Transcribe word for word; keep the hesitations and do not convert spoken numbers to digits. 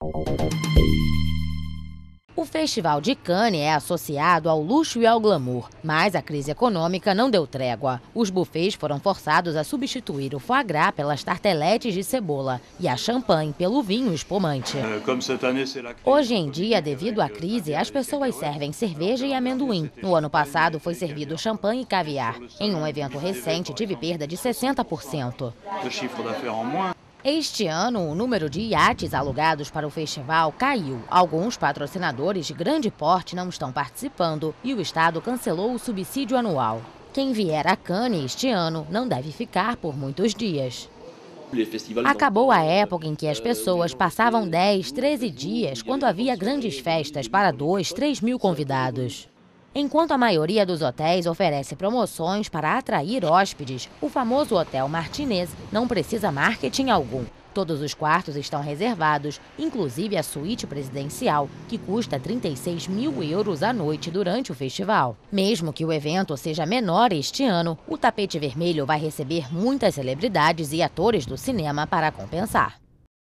O Festival de Cannes é associado ao luxo e ao glamour, mas a crise econômica não deu trégua. Os buffets foram forçados a substituir o foie gras pelas tarteletes de cebola e a champanhe pelo vinho espumante. Hoje em dia, devido à crise, as pessoas servem cerveja e amendoim. No ano passado, foi servido champanhe e caviar. Em um evento recente, tive perda de sessenta por cento. Este ano, o número de iates alugados para o festival caiu. Alguns patrocinadores de grande porte não estão participando e o Estado cancelou o subsídio anual. Quem vier a Cannes este ano não deve ficar por muitos dias. Acabou a época em que as pessoas passavam dez, treze dias quando havia grandes festas para dois, três mil convidados. Enquanto a maioria dos hotéis oferece promoções para atrair hóspedes, o famoso Hotel Martinez não precisa marketing algum. Todos os quartos estão reservados, inclusive a suíte presidencial, que custa trinta e seis mil euros à noite durante o festival. Mesmo que o evento seja menor este ano, o tapete vermelho vai receber muitas celebridades e atores do cinema para compensar.